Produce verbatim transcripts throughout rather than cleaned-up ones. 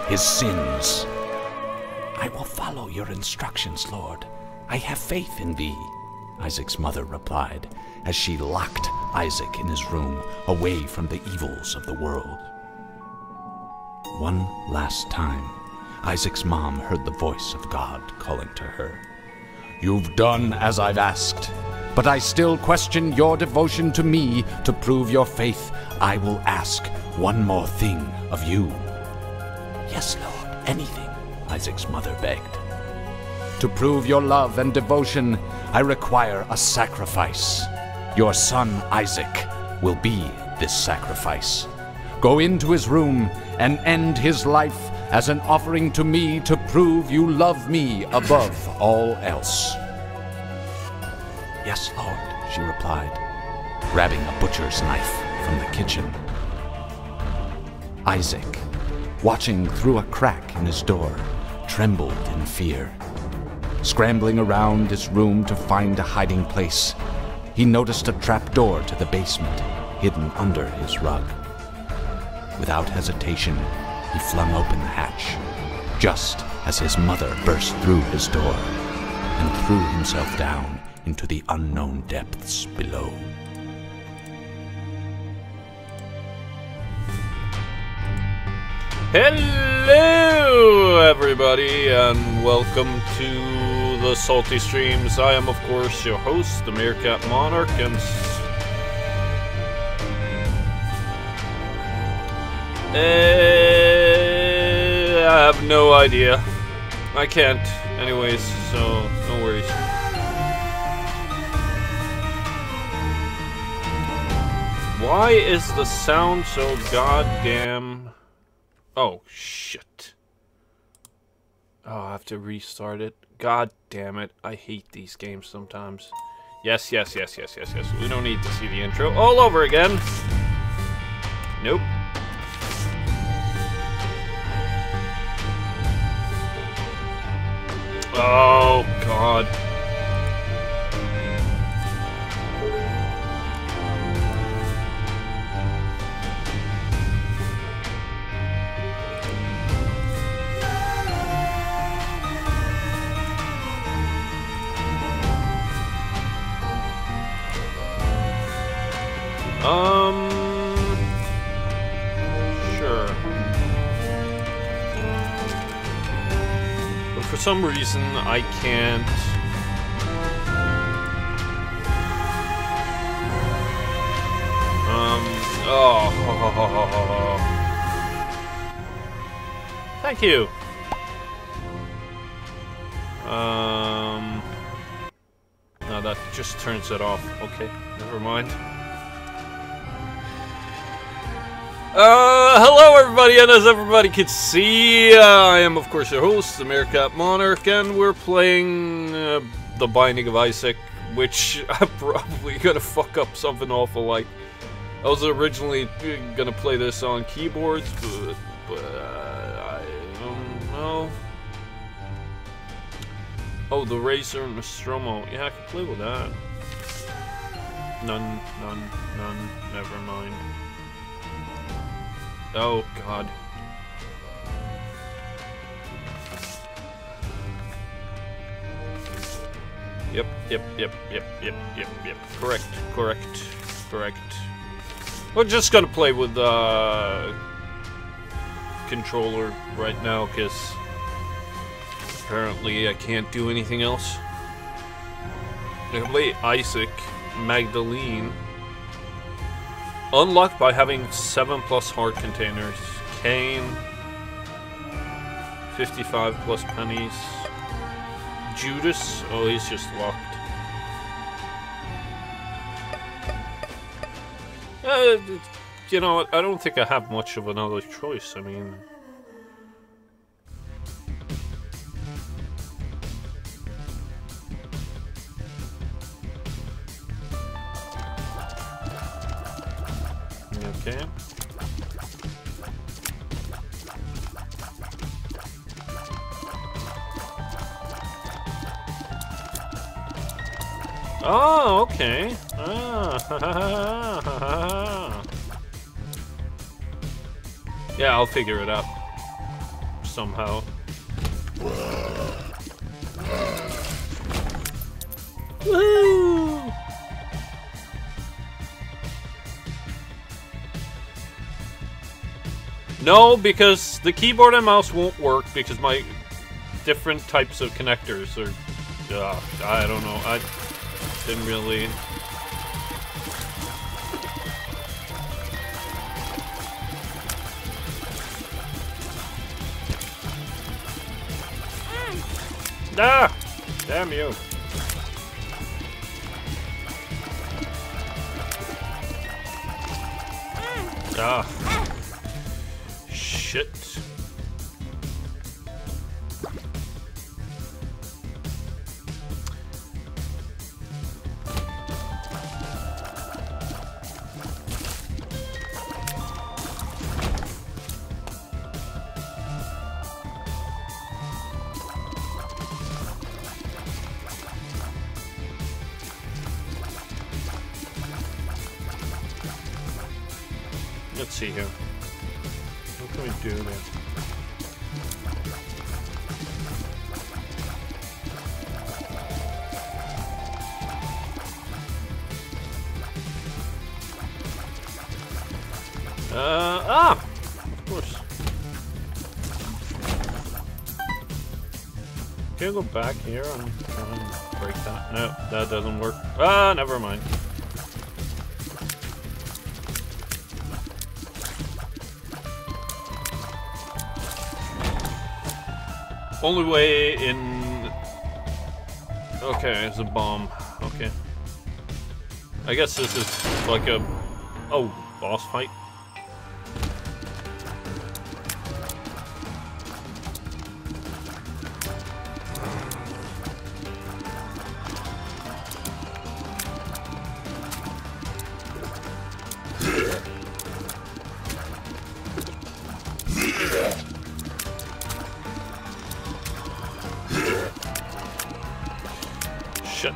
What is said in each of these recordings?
his sins. I will follow your instructions, Lord. I have faith in thee, Isaac's mother replied, as she locked Isaac in his room, away from the evils of the world. One last time, Isaac's mom heard the voice of God calling to her. You've done as I've asked, but I still question your devotion to me. To prove your faith, I will ask one more thing of you. Yes, Lord, anything, Isaac's mother begged. To prove your love and devotion, I require a sacrifice. Your son, Isaac, will be this sacrifice. Go into his room and end his life as an offering to me to prove you love me above all else. Yes, Lord, she replied, grabbing a butcher's knife from the kitchen. Isaac, watching through a crack in his door, trembled in fear. Scrambling around his room to find a hiding place, he noticed a trapdoor to the basement hidden under his rug. Without hesitation, he flung open the hatch, just as his mother burst through his door and threw himself down into the unknown depths below. Hello, everybody, and welcome to the Salty Streams. I am, of course, your host, the MeerkatMonarch, and uh, I have no idea. I can't, anyways, so no worries. Why is the sound so goddamn... Oh, shit. Oh, I have to restart it. God damn it. I hate these games sometimes. Yes, yes, yes, yes, yes, yes. We don't need to see the intro all over again. Nope. Oh, God. Um, sure. But for some reason, I can't... Um, oh, ho, ho, ho, ho, ho. Thank you. Um, no, that just turns it off. Okay, never mind. Uh, hello everybody, and as everybody can see, uh, I am of course your host, the MeerkatMonarch, and we're playing uh, The Binding of Isaac, which I'm probably gonna fuck up something awful like. I was originally gonna play this on keyboards, but, but uh, I don't know. Oh, the Razor Nostromo. Yeah, I can play with that. None, none, none, never mind. Oh, God. Yep, yep, yep, yep, yep, yep, yep. Correct, correct, correct. We're just gonna play with the uh, controller right now, because apparently I can't do anything else. I can play Isaac, Magdalene. Unlocked by having seven plus heart containers. Cain. fifty-five plus pennies. Judas. Oh, he's just locked. Uh, you know what? I don't think I have much of another choice. I mean... Okay. Oh, okay. Ah, yeah, I'll figure it out. somehow. Woo! No, because the keyboard and mouse won't work because my different types of connectors are... Uh, I don't know. I didn't really... Ah! Damn you. Ah. Shit. Let's see here. What can we do there? Uh, ah! Of course. Can I go back here and try and break that? No, that doesn't work. Ah, never mind. Only way in... Okay, it's a bomb. Okay. I guess this is like a... Oh, boss fight. Shit.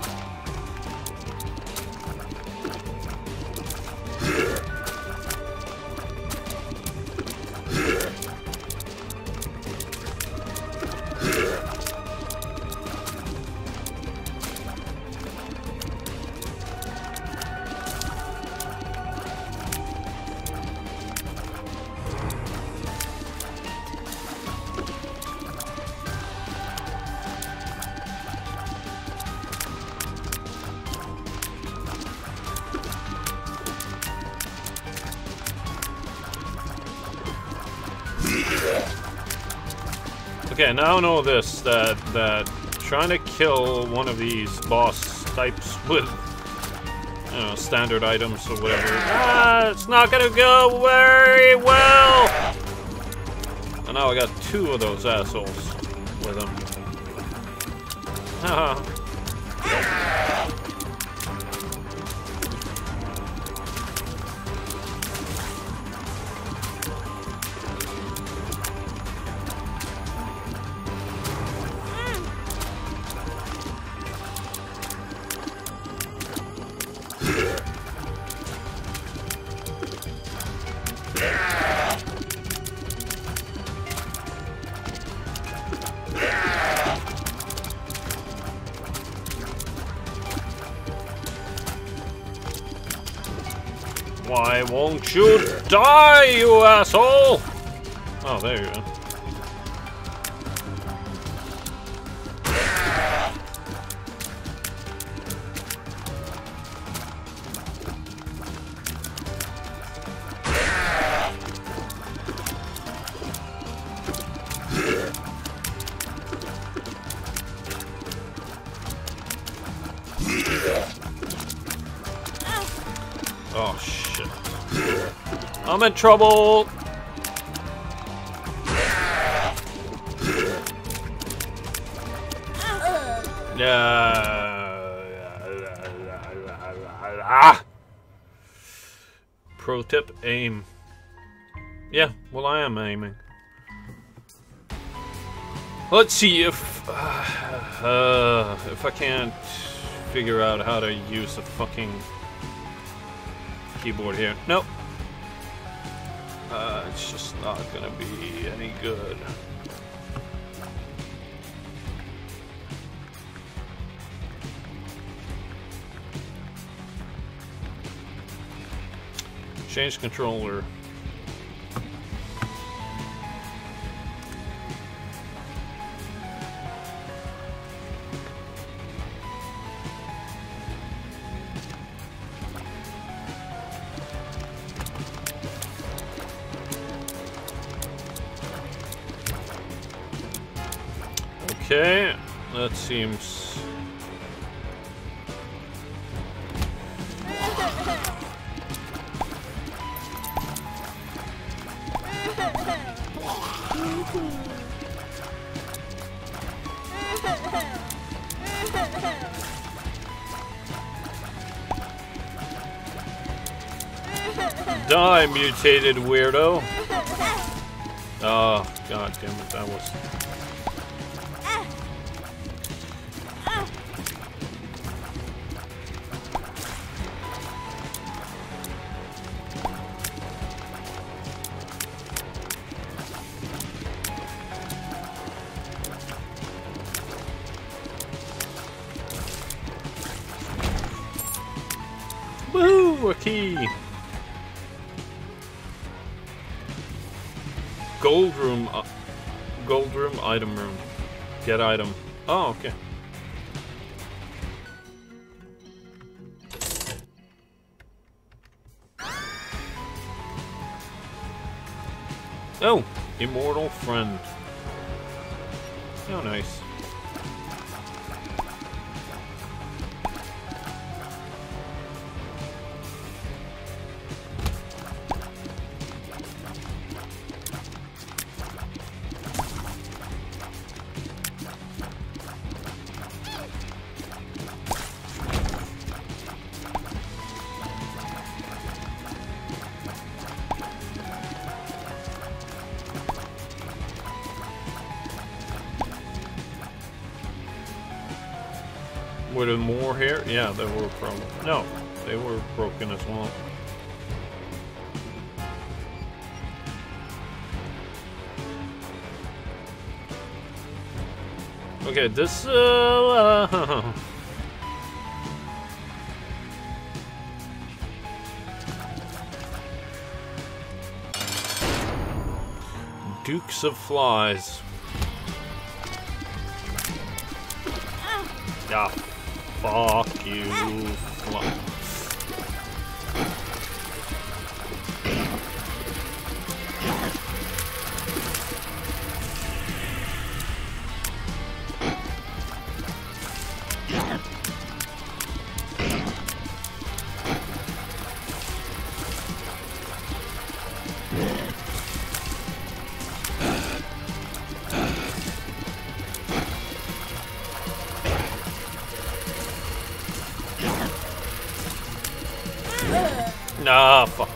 Okay, now I know this, that, that trying to kill one of these boss types with, you know, standard items or whatever, ah, it's not gonna go very well! And now I got two of those assholes with them. Haha. Why won't you die, you asshole? Oh, there you go. Oh, shit. I'm in trouble! Ah! Pro tip, aim. Yeah, well, I am aiming. Let's see if... Uh, if I can't figure out how to use a fucking... keyboard here. Nope. Uh, it's just not gonna be any good. Change controller. Okay, that seems... Die, mutated weirdo! Oh, god damn it, that was... Woohoo! A key! Gold room, uh, gold room, item room. Get item. Oh, okay. Oh, immortal friend. Oh, nice. Were there more here? Yeah, they were broken. No, they were broken as well. Okay, this, uh... uh Dukes of Flies. Ah, fuck you, fly. Nah, fuck.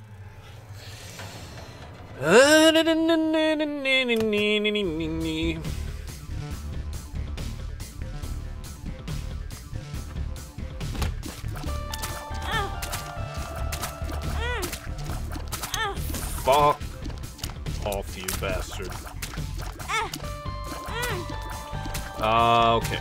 Fuck off, you bastard. Uh, okay.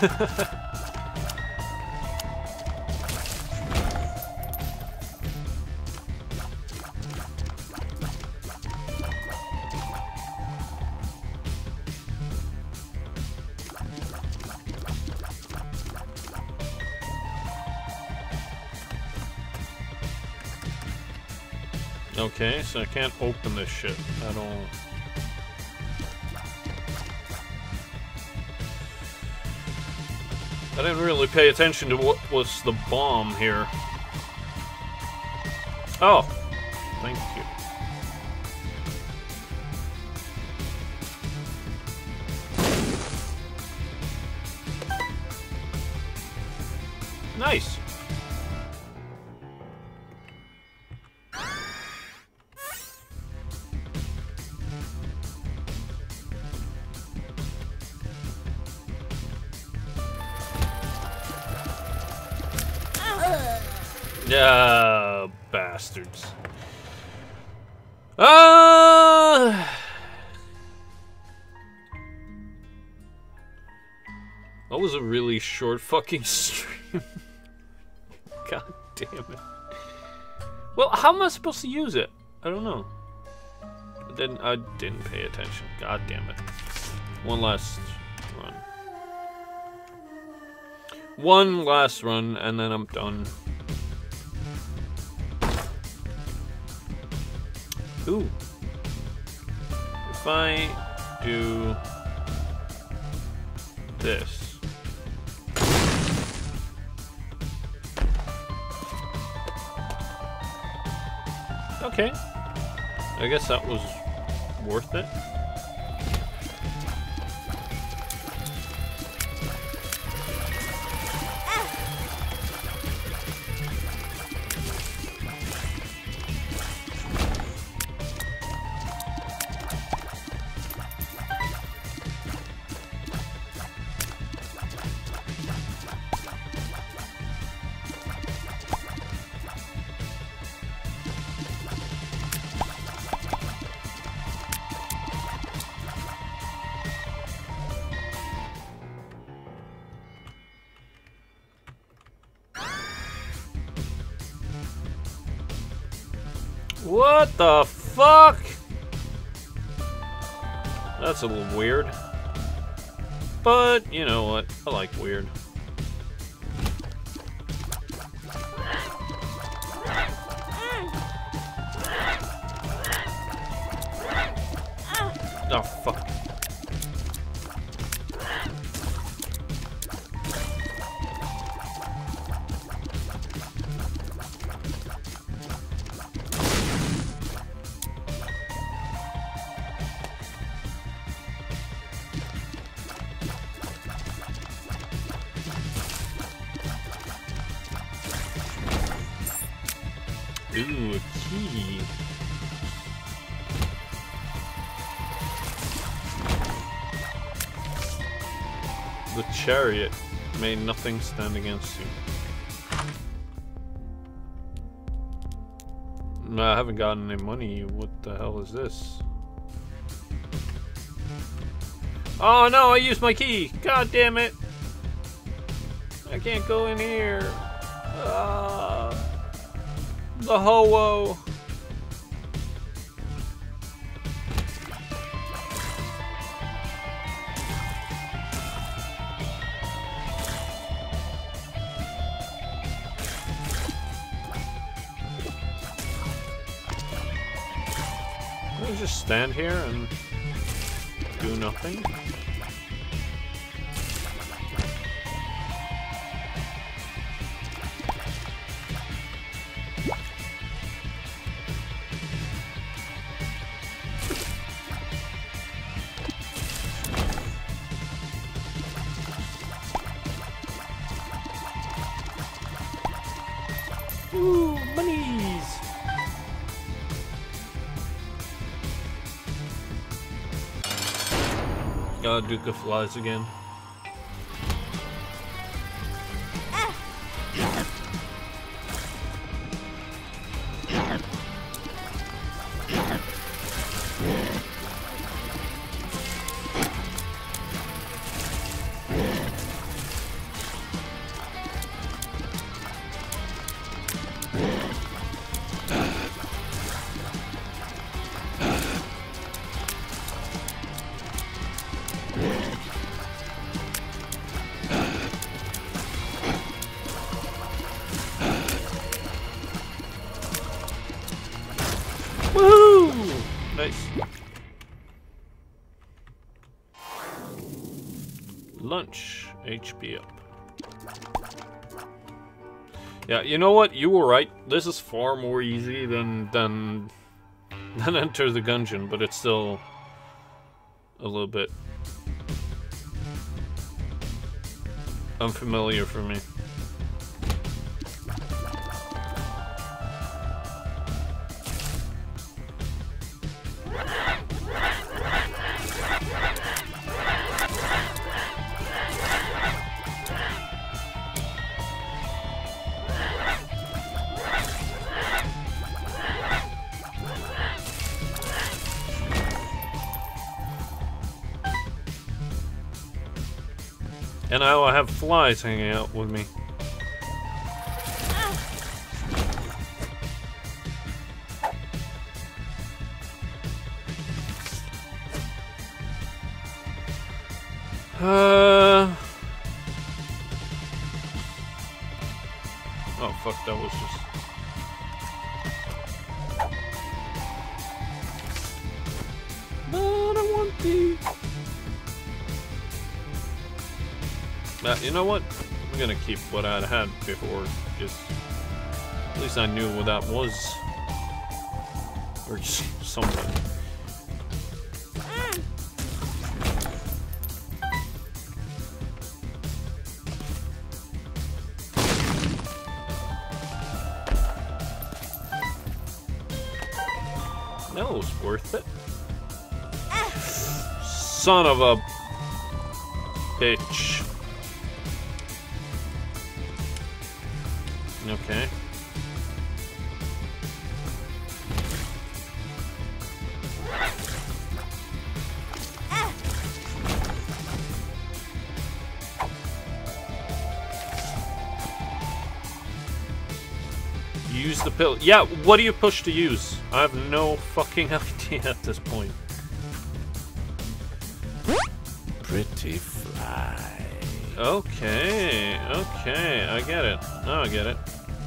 Okay, so I can't open this shit at all. I didn't really pay attention to what was the bomb here. Oh, thank you. Nice. Yeah, bastards. Uh, that was a really short fucking stream. God damn it. Well, how am I supposed to use it? I don't know. I didn't, I didn't pay attention. God damn it. One last run. One last run, and then I'm done. Ooh. If I do this. Okay. I guess that was worth it. What the fuck? That's a little weird. But, you know what? I like weird. Oh, fuck. Ooh, a key. The chariot made nothing stand against you. No, I haven't gotten any money. What the hell is this? Oh no, I used my key! God damn it! I can't go in here. Uh, the ho-oh. Let me just stand here and do nothing. Ooh, monies! God, Duke of Flies again. Woohoo! Nice. Lunch. H P up. Yeah, you know what? You were right. This is far more easy than than than Enter the Gungeon, but it's still a little bit unfamiliar for me. And now I have flies hanging out with me. Uh... Oh fuck, that was just... But I want the... Uh, you know what? I'm gonna keep what I had before, just... At least I knew what that was. Or just something. That was worth it. Son of a bitch. Okay. Use the pill. Yeah, what do you push to use? I have no fucking idea at this point. Pretty fly. Okay, okay, I get it. Now I get it.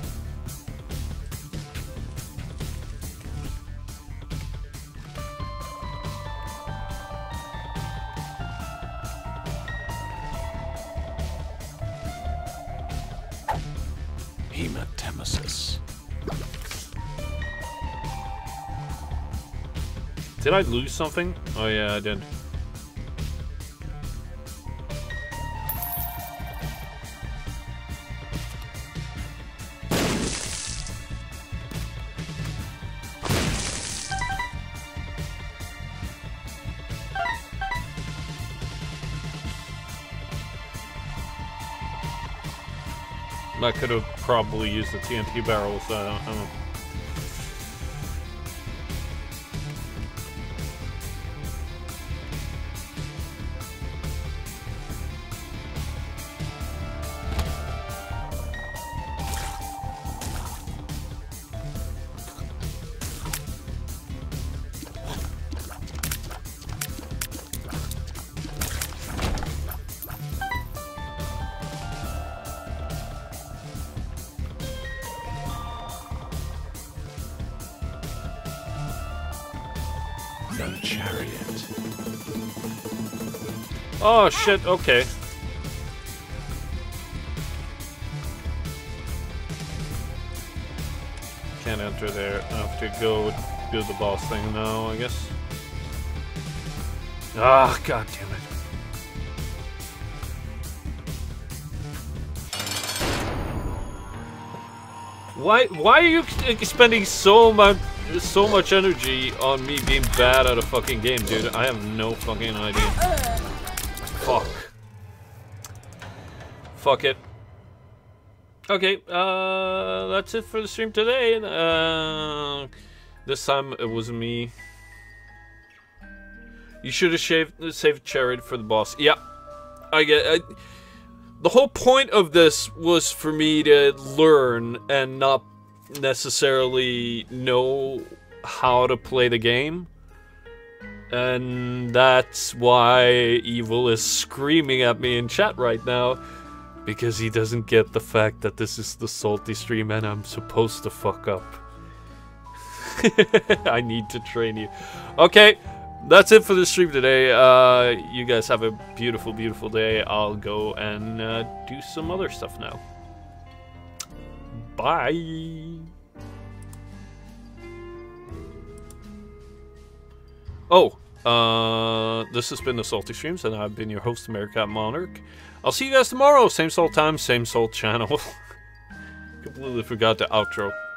Hematemesis. Did I lose something? Oh yeah, I did. I could have probably used the T N T barrels. I don't, I don't know. The chariot. Oh shit, okay. Can't enter there. I have to go do the boss thing now, I guess. Ah, god damn it. Why why are you spending so much so much energy on me being bad at a fucking game, dude? I have no fucking idea. Fuck. Fuck it. Okay, uh, that's it for the stream today. Uh, this time it wasn't me. You should have shaved, saved Chariot for the boss. Yeah, I get it. The whole point of this was for me to learn and not necessarily know how to play the game. And that's why Evil is screaming at me in chat right now. Because he doesn't get the fact that this is the salty stream and I'm supposed to fuck up. I need to train you. Okay, that's it for the stream today. Uh, you guys have a beautiful, beautiful day. I'll go and uh, do some other stuff now. Bye. Oh, uh, this has been the Salty Streams, and I've been your host, MeerkatMonarch. I'll see you guys tomorrow. Same salt time, same salt channel. Completely forgot the outro.